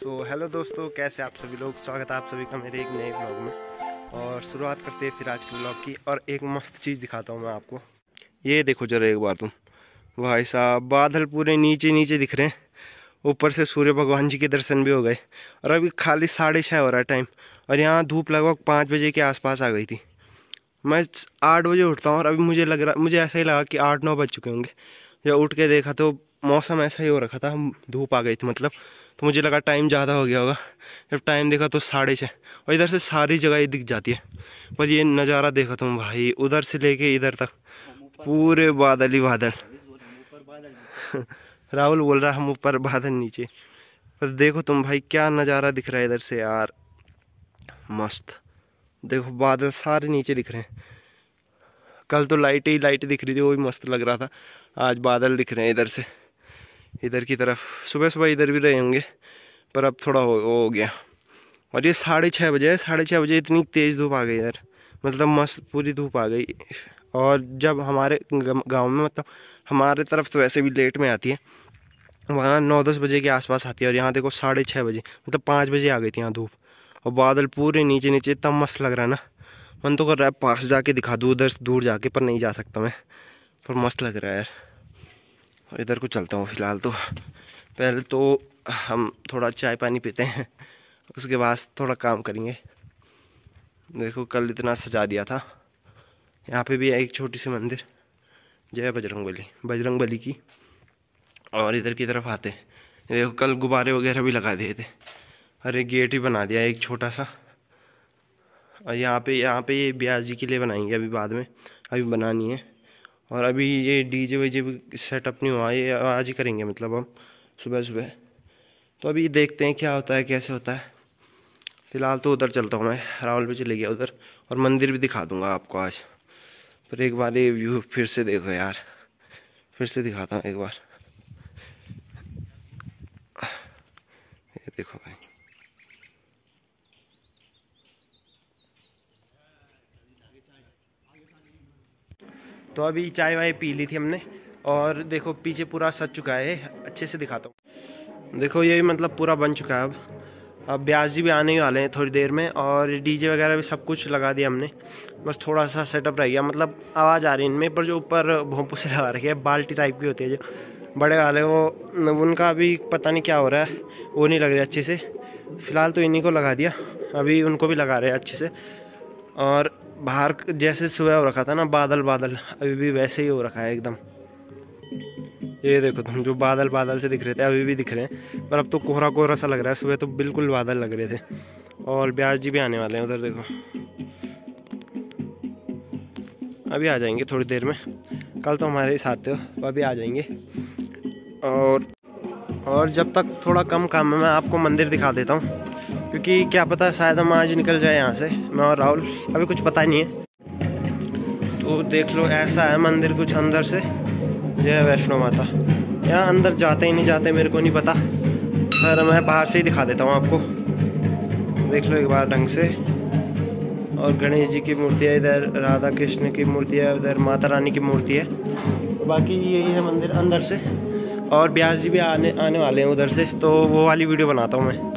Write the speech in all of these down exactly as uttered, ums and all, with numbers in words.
सो so, hello दोस्तों, कैसे आप सभी लोग। स्वागत है आप सभी का मेरे एक नए ब्लॉग में। और शुरुआत करते हैं फिर आज के ब्लॉग की। और एक मस्त चीज़ दिखाता हूँ मैं आपको। ये देखो जरा एक बार तुम, भाई साहब बादल पूरे नीचे नीचे दिख रहे हैं। ऊपर से सूर्य भगवान जी के दर्शन भी हो गए। और अभी खाली साढ़े छः हो रहा है टाइम। और यहाँ धूप लगभग पाँच बजे के आसपास आ गई थी। मैं आठ बजे उठता हूँ और अभी मुझे लग रहा मुझे ऐसा ही लगा कि आठ नौ बज चुके होंगे। जब उठ के देखा तो मौसम ऐसा ही हो रखा था, धूप आ गई थी मतलब। तो मुझे लगा टाइम ज़्यादा हो गया होगा। जब टाइम देखा तो साढ़े छः। और इधर से सारी जगह ही दिख जाती है। पर ये नज़ारा देखा तुम भाई, उधर से लेके इधर तक पूरे बादल ही बादल। राहुल बोल रहा हम ऊपर बादल नीचे। पर देखो तुम भाई क्या नज़ारा दिख रहा है इधर से यार, मस्त। देखो बादल सारे नीचे दिख रहे हैं। कल तो लाइट ही लाइट दिख रही थी, वो भी मस्त लग रहा था। आज बादल दिख रहे हैं इधर से इधर की तरफ। सुबह सुबह इधर भी रहे होंगे पर अब थोड़ा हो, हो गया। और ये साढ़े छः बजे है, साढ़े छः बजे इतनी तेज़ धूप आ गई इधर, मतलब मस्त पूरी धूप आ गई। और जब हमारे गांव में, मतलब हमारे तरफ तो वैसे भी लेट में आती है, वहाँ नौ दस बजे के आसपास आती है। और यहाँ देखो साढ़े छः बजे, मतलब पाँच बजे आ गई थी यहाँ धूप। और बादल पूरे नीचे नीचे, इतना मस्त लग रहा है ना। मन तो कर रहा है पास जाके दिखा दूँ उधर दूर जाके, पर नहीं जा सकता मैं। पर मस्त लग रहा है यार। इधर को चलता हूँ फिलहाल तो। पहले तो हम थोड़ा चाय पानी पीते हैं, उसके बाद थोड़ा काम करेंगे। देखो कल इतना सजा दिया था। यहाँ पे भी है एक छोटी सी मंदिर, जय बजरंग बली बजरंग बली की। और इधर की तरफ आते हैं, देखो कल गुब्बारे वगैरह भी लगा दिए थे। अरे गेट ही बना दिया एक छोटा सा। और यहाँ पे यहाँ पे ये ब्यास जी के लिए बनाएंगे अभी, बाद में अभी बनानी है। और अभी ये डीजे वीजे भी सेटअप नहीं हुआ, ये आज ही करेंगे मतलब हम सुबह सुबह। तो अभी देखते हैं क्या होता है कैसे होता है। फिलहाल तो उधर चलता हूँ मैं, राहुल भी चले गया उधर। और मंदिर भी दिखा दूंगा आपको आज। पर एक बार ये व्यू फिर से देखो यार, फिर से दिखाता हूँ एक बार। ये देखो भाई, तो अभी चाय वाय पी ली थी हमने। और देखो पीछे पूरा सज चुका है, अच्छे से दिखाता हूँ। देखो ये मतलब पूरा बन चुका है अब। अब ब्यास जी भी आने ही वाले हैं थोड़ी देर में। और डीजे वगैरह भी सब कुछ लगा दिया हमने, बस थोड़ा सा सेटअप रह गया। मतलब आवाज़ आ रही है इनमें, पर जो ऊपर भोंपू से लगा रखी है, बाल्टी टाइप की होती है जो बड़े वाले, वो उनका अभी पता नहीं क्या हो रहा है, वो नहीं लग रही अच्छे से। फ़िलहाल तो इन्हीं को लगा दिया, अभी उनको भी लगा रहे हैं अच्छे से। और बाहर जैसे सुबह हो रखा था ना बादल बादल, अभी भी वैसे ही हो रखा है एकदम। ये देखो तुम, जो बादल बादल से दिख रहे थे अभी भी दिख रहे हैं, पर अब तो कोहरा कोहरा सा लग रहा है। सुबह तो बिल्कुल बादल लग रहे थे। और ब्यास जी भी आने वाले हैं उधर, देखो अभी आ जाएंगे थोड़ी देर में। कल तो हमारे साथ थे, वो अभी आ जाएंगे। और और जब तक थोड़ा कम काम है, मैं आपको मंदिर दिखा देता हूँ, क्योंकि क्या पता शायद हम आज निकल जाए यहाँ से, मैं और राहुल, अभी कुछ पता नहीं है। तो देख लो ऐसा है मंदिर कुछ अंदर से। जय वैष्णो माता। यहाँ अंदर जाते ही नहीं जाते मेरे को नहीं पता, पर मैं बाहर से ही दिखा देता हूँ आपको। देख लो एक बार ढंग से। और गणेश जी की मूर्ति है इधर, राधा कृष्ण की मूर्ति है उधर, माता रानी की मूर्ति है। बाकी यही है मंदिर अंदर से। और ब्यास जी भी आने आने वाले हैं उधर से, तो वो वाली वीडियो बनाता हूँ मैं।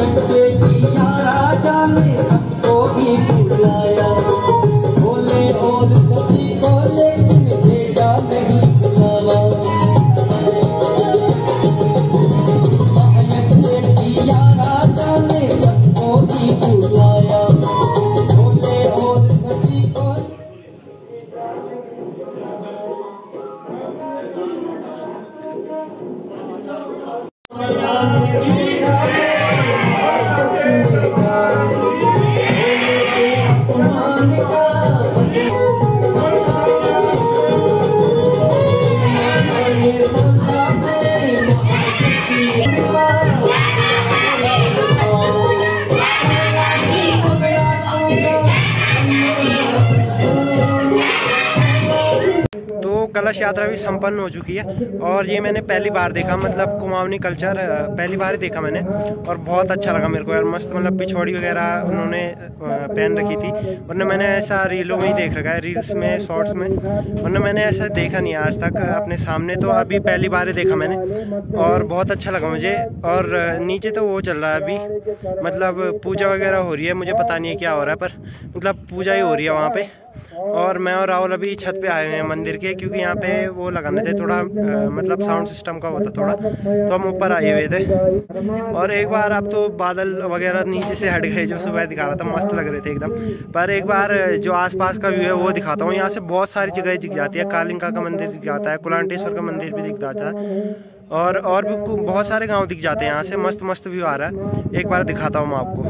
कलश यात्रा भी संपन्न हो चुकी है और ये मैंने पहली बार देखा, मतलब कुमाऊनी कल्चर पहली बार ही देखा मैंने और बहुत अच्छा लगा मेरे को यार। मस्त मतलब पिछोड़ी वगैरह उन्होंने पहन रखी थी, वरना मैंने ऐसा रीलों में ही देख रखा है, रील्स में, शॉर्ट्स में, वरना मैंने ऐसा देखा नहीं आज तक अपने सामने। तो अभी पहली बार ही देखा मैंने और बहुत अच्छा लगा मुझे। और नीचे तो वो चल रहा है अभी, मतलब पूजा वगैरह हो रही है, मुझे पता नहीं है क्या हो रहा है, पर मतलब पूजा ही हो रही है वहाँ पे। और मैं और राहुल अभी छत पे आए हुए हैं मंदिर के, क्योंकि यहाँ पे वो लगाने थे थोड़ा आ, मतलब साउंड सिस्टम का होता थोड़ा, तो हम ऊपर आए हुए थे। और एक बार अब तो बादल वगैरह नीचे से हट गए, जो सुबह दिखा रहा था मस्त लग रहे थे एकदम। पर एक बार जो आसपास का व्यू है वो दिखाता हूँ। यहाँ से बहुत सारी जगह दिख जाती है, कालिंका का मंदिर दिख जाता है, कुलांटेश्वर का मंदिर भी दिख जाता है और और भी बहुत सारे गांव दिख जाते हैं यहाँ से। मस्त मस्त व्यू आ रहा है, एक बार दिखाता हूँ मैं आपको।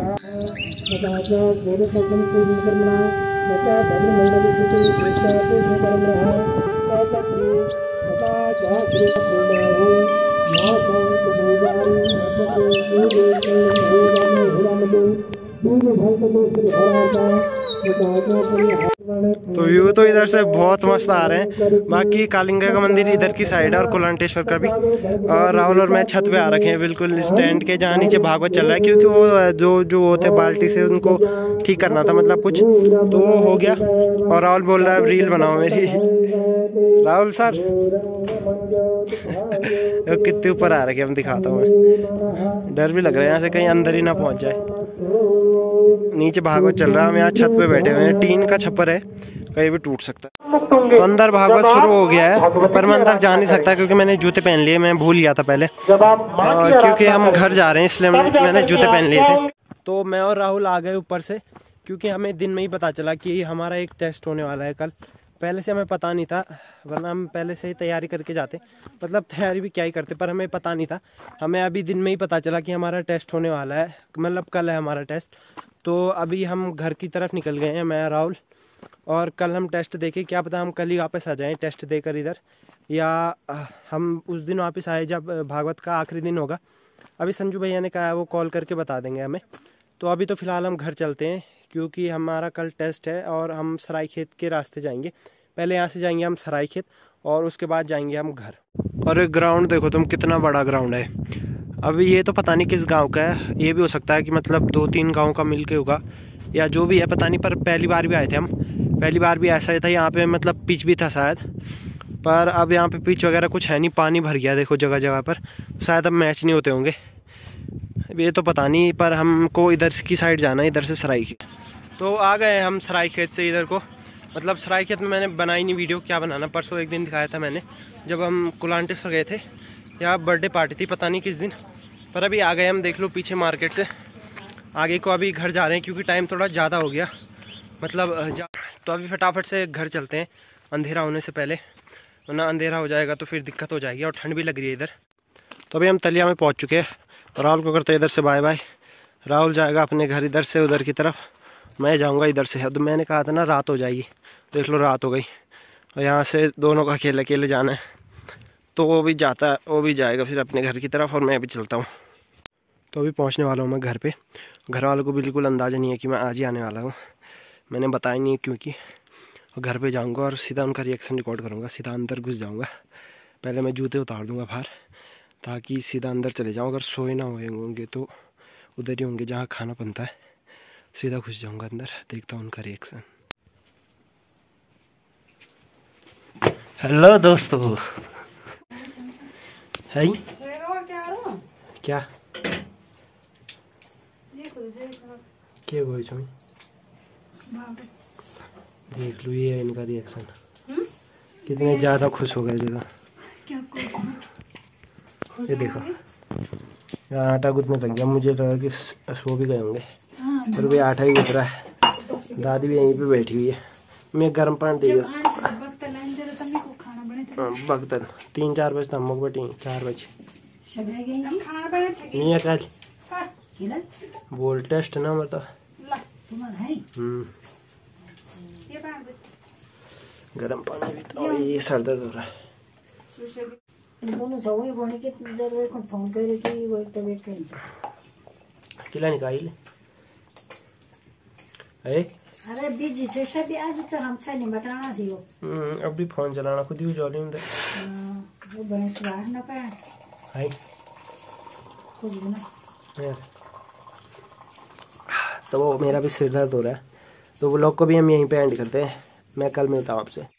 तो व्यू तो इधर से बहुत मस्त आ रहे हैं। बाकी कालिंगा का मंदिर इधर की साइड है और कुलांटेश्वर का भी। और राहुल और मैं छत पे आ रखे हैं बिल्कुल स्टैंड के, जहाँ नीचे भागवत चल रहा है, क्योंकि वो जो जो वो थे बाल्टी से उनको ठीक करना था, मतलब कुछ तो वो हो गया। और राहुल बोल रहा है अब रील बनाओ मेरी। राहुल सर कितने ऊपर आ रखे, हम दिखाता हूँ मैं। डर भी लग रहा है यहाँ से कहीं अंदर ही ना पहुँच जाए। नीचे भागवत चल रहा है, हम यहाँ छत पे बैठे हुए हैं, टीन का छप्पर है, कहीं भी टूट सकता है। तो अंदर भागवत शुरू हो गया है, पर मैं अंदर जा नहीं सकता क्योंकि मैंने जूते पहन लिए, मैं भूल गया था पहले, और क्योंकि हम घर जा रहे हैं इसलिए मैंने जूते पहन लिए थे। तो मैं और राहुल आ गए ऊपर से, क्योंकि हमें दिन में ही पता चला कि हमारा एक टेस्ट होने वाला है कल। पहले से हमें पता नहीं था, वरना हम पहले से ही तैयारी करके जाते, मतलब तैयारी भी क्या ही करते, पर हमें पता नहीं था। हमें अभी दिन में ही पता चला कि हमारा टेस्ट होने वाला है, मतलब कल है हमारा टेस्ट। तो अभी हम घर की तरफ निकल गए हैं, मैं राहुल, और कल हम टेस्ट देके, क्या पता हम कल ही वापस आ जाएं टेस्ट देकर इधर, या हम उस दिन वापस आए जब भागवत का आखिरी दिन होगा। अभी संजू भैया ने कहा है वो कॉल करके बता देंगे हमें। तो अभी तो फ़िलहाल हम घर चलते हैं, क्योंकि हमारा कल टेस्ट है और हम सरायखेत के रास्ते जाएंगे। पहले यहाँ से जाएंगे हम सरायखेत और उसके बाद जाएंगे हम घर। और ग्राउंड देखो तुम, कितना बड़ा ग्राउंड है। अभी ये तो पता नहीं किस गांव का है, ये भी हो सकता है कि मतलब दो तीन गांव का मिलके होगा या जो भी है पता नहीं, पर पहली बार भी आए थे हम, पहली बार भी ऐसा ही था। यहाँ पे मतलब पिच भी था शायद, पर अब यहाँ पे पिच वगैरह कुछ है नहीं, पानी भर गया देखो जगह जगह पर, शायद अब मैच नहीं होते होंगे, ये तो पता नहीं। पर हमको इधर की साइड जाना है, इधर से सरायखेत। तो आ गए हम सरायखेत से इधर को, मतलब सरायखेत में मैंने बनाई नहीं वीडियो, क्या बनाना, परसों एक दिन दिखाया था मैंने जब हम कुलांटेश्वर गए थे, या बर्थडे पार्टी थी पता नहीं किस दिन। पर अभी आ गए हम, देख लो पीछे मार्केट से आगे को अभी घर जा रहे हैं, क्योंकि टाइम थोड़ा ज़्यादा हो गया, मतलब जा तो अभी फटाफट से घर चलते हैं अंधेरा होने से पहले, वरना अंधेरा हो जाएगा तो फिर दिक्कत हो जाएगी, और ठंड भी लग रही है इधर। तो अभी हम तलिया में पहुँच चुके हैं, राहुल को करते इधर से बाय बाय। राहुल जाएगा अपने घर इधर से उधर की तरफ, मैं जाऊँगा इधर से। अब मैंने कहा था ना रात हो जाएगी, देख लो रात हो गई, और यहाँ से दोनों का अकेले अकेले जाना है। तो वो भी जाता है, वो भी जाएगा फिर अपने घर की तरफ, और मैं भी चलता हूँ। तो अभी पहुँचने वाला हूँ मैं घर पे। घर वालों को बिल्कुल अंदाज़ा नहीं है कि मैं आज ही आने वाला हूँ, मैंने बताया नहीं, क्योंकि घर पे जाऊँगा और सीधा उनका रिएक्शन रिकॉर्ड करूँगा, सीधा अंदर घुस जाऊँगा। पहले मैं जूते उतार दूँगा बाहर, ताकि सीधा अंदर चले जाऊँ। अगर सोए ना हुए होंगे तो उधर ही होंगे जहाँ खाना बनता है, सीधा घुस जाऊँगा अंदर, देखता हूँ उनका रिएक्शन। हेलो दोस्तों, है क्या क्या हुआ इसमें? देख लो ये इनका रिएक्शन, कितने ज्यादा खुश हो गए। देखो ये देखो यहाँ आटा गूंथने लग गया, मुझे लगा कि सो भी गए होंगे और भी आटा ही गूंथ रहा है। दादी भी यहीं पे बैठी हुई है, मैं गर्म पानी दे दिया। बगतन तीन चार बजे तक मुक बैठी, चार बजे नहीं है कल बोल टेस्ट ना मतलब। हम्म गर्म पानी भी तो ये सर दर्द हो रहा है। किला निकाल अरे बिजी से सभी आज तो हम छे नहीं बताना थी वो। हम्म अब भी फोन चलाना खुद ही जॉली में वो बस बाहर ना पाए हाय कुछ भी ना यार। तो वो मेरा भी सिर दर्द हो रहा है, तो वो लोग को भी हम यहीं पे एंड करते हैं। मैं कल मिलता हूँ आपसे।